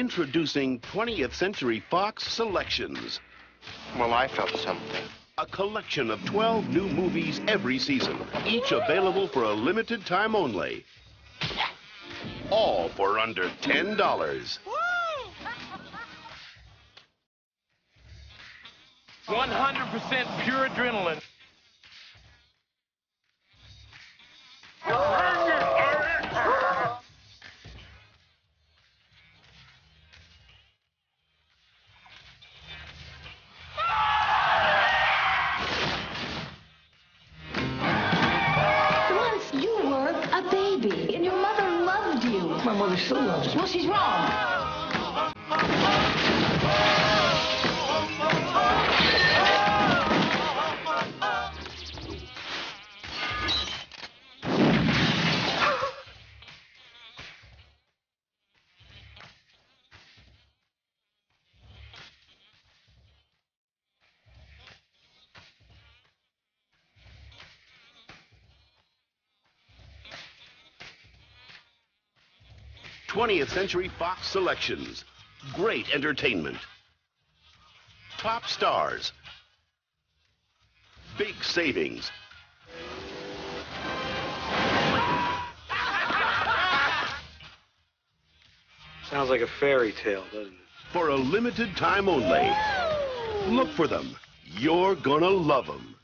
Introducing 20th Century Fox Selections. Well, I felt something. A collection of 12 new movies every season, each available for a limited time only. All for under $10. 100% pure adrenaline. Once you were a baby, and your mother loved you. My mother still loves me. Well, she's wrong. Twentieth Century Fox Selections. Great entertainment. Top stars. Big savings. Sounds like a fairy tale, doesn't it? For a limited time only. Look for them. You're gonna love them.